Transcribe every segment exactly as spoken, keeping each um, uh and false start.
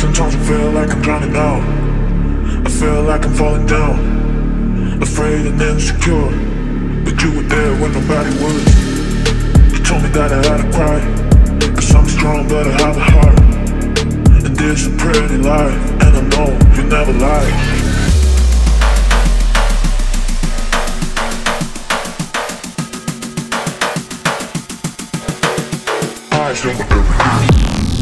Sometimes I feel like I'm drowning out. I feel like I'm falling down, afraid and insecure. But you were there when nobody was. You told me that I had to cry, 'cause I'm strong but I have a heart. And this a pretty life, and I know you never lie. Eyes on everything.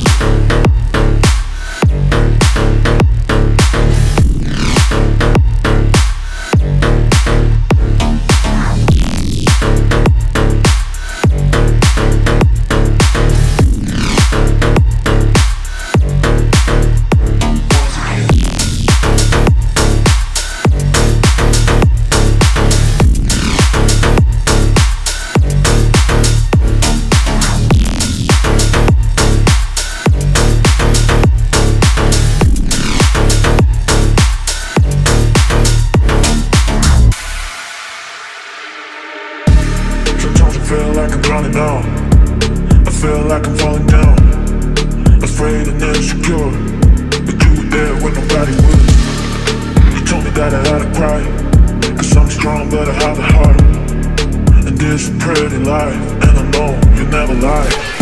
I feel like I'm drowning out. I feel like I'm falling down, afraid and insecure. But you were there when nobody was. You told me that I had to cry, 'cause I'm strong but I have a heart. And this a pretty life, and I know you never lie.